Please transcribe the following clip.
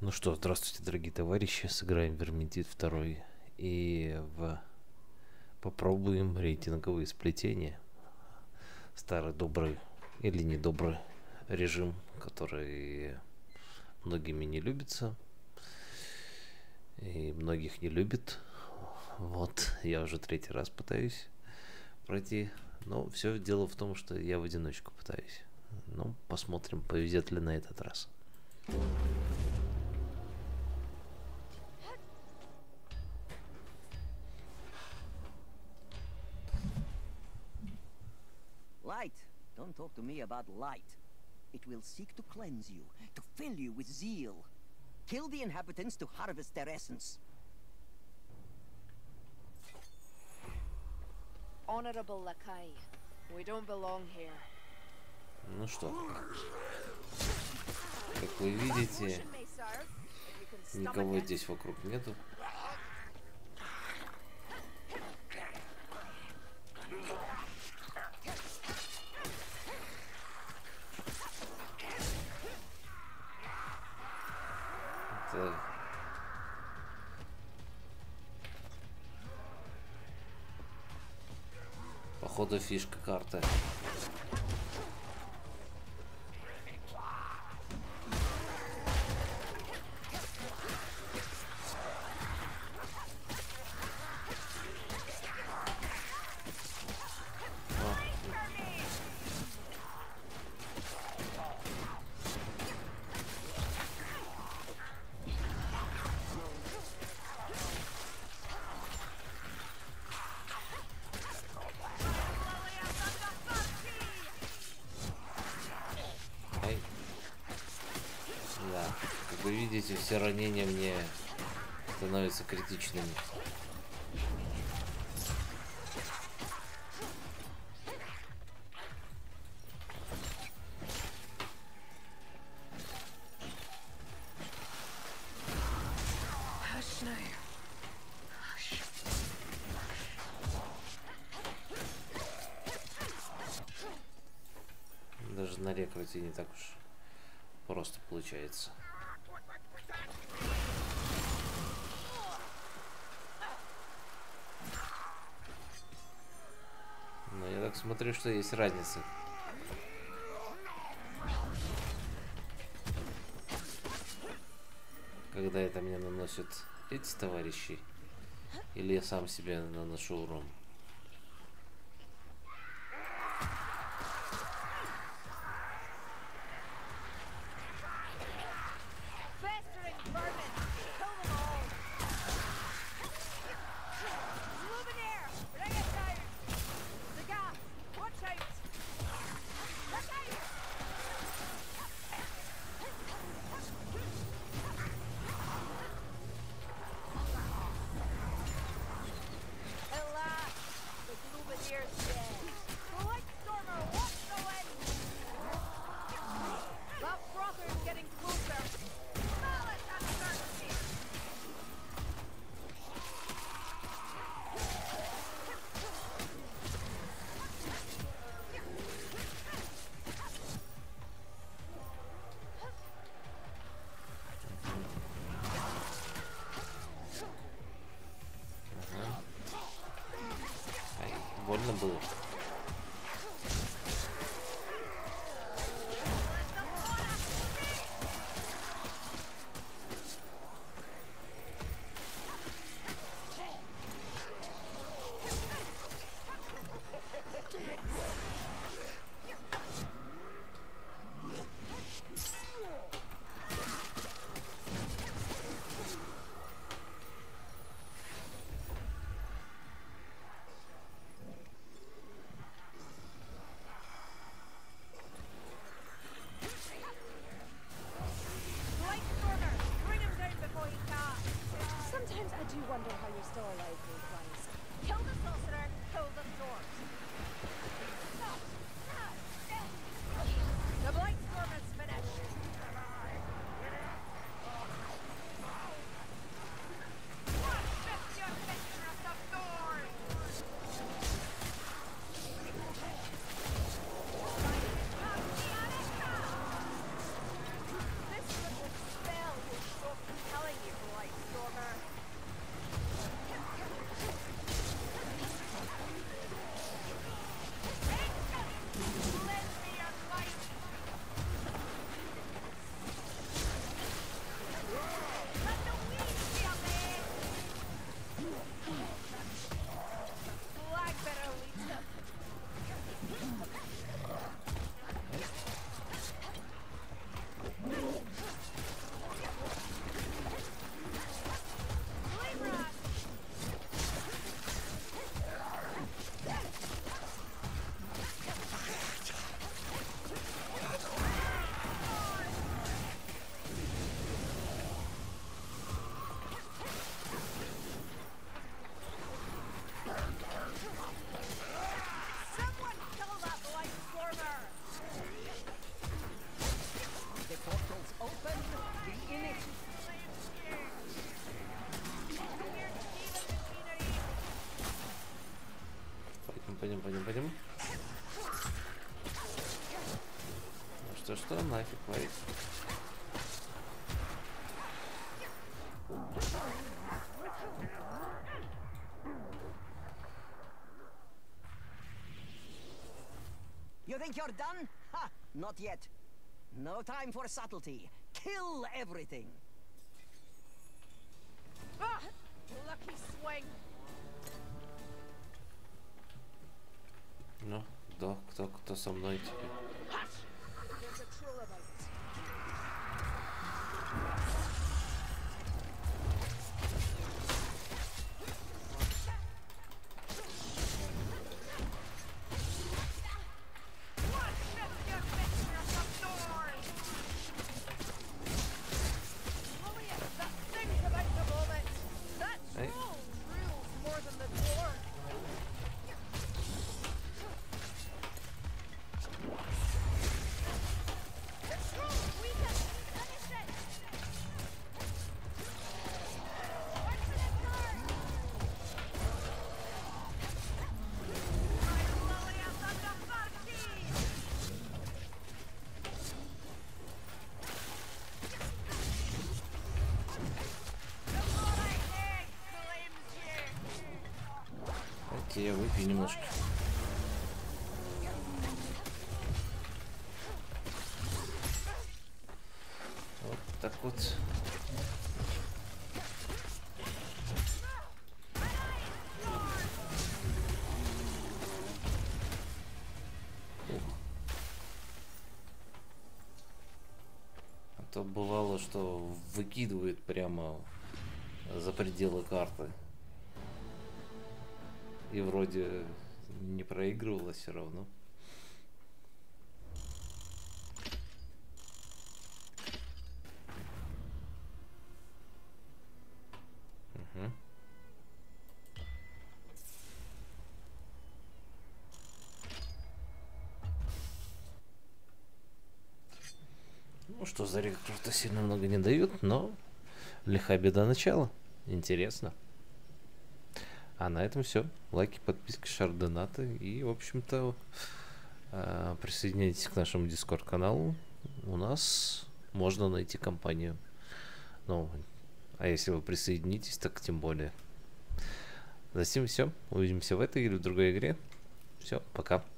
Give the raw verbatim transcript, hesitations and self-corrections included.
Ну что, здравствуйте, дорогие товарищи. Сыграем Верминтид два и в... попробуем рейтинговые сплетения. Старый добрый или недобрый режим, который многими не любится и многих не любит. Вот, я уже третий раз пытаюсь пройти, но все дело в том, что я в одиночку пытаюсь. Ну, посмотрим, повезет ли на этот раз. Light. Don't talk to me about light. It will seek to cleanse you, to fill you with zeal. Kill the inhabitants to harvest their essence. Honorable Lakai, we don't belong here. Ну что, как вы видите, никого здесь вокруг нету. Это... Походу фишка карты. Как вы видите, все ранения мне становятся критичными. Даже на рекруте не так уж просто получается. Но я так смотрю, что есть разница. Когда это мне наносят эти товарищи, или я сам себе наношу урон. Больно было. пойдем, пойдем, пойдем. Ну что, что, нафиг варить. You think you're done? Ha! Not yet. No time for subtlety. Kill everything. Ah! Lucky swing. Ну, да, кто, кто со мной теперь? There's a troll about. Эй. Я выпью немножко. Вот так вот. Ух. А то бывало, что выкидывает прямо за пределы карты. И вроде не проигрывалось все равно. Угу. Ну что, за рекрутов сильно много не дают, но лиха беда начала. Интересно. А на этом все. Лайки, подписки, шар-донаты. И, в общем-то, присоединяйтесь к нашему дискорд-каналу. У нас можно найти компанию. Ну, а если вы присоединитесь, так тем более. За всем все. Увидимся в этой или в другой игре. Все, пока.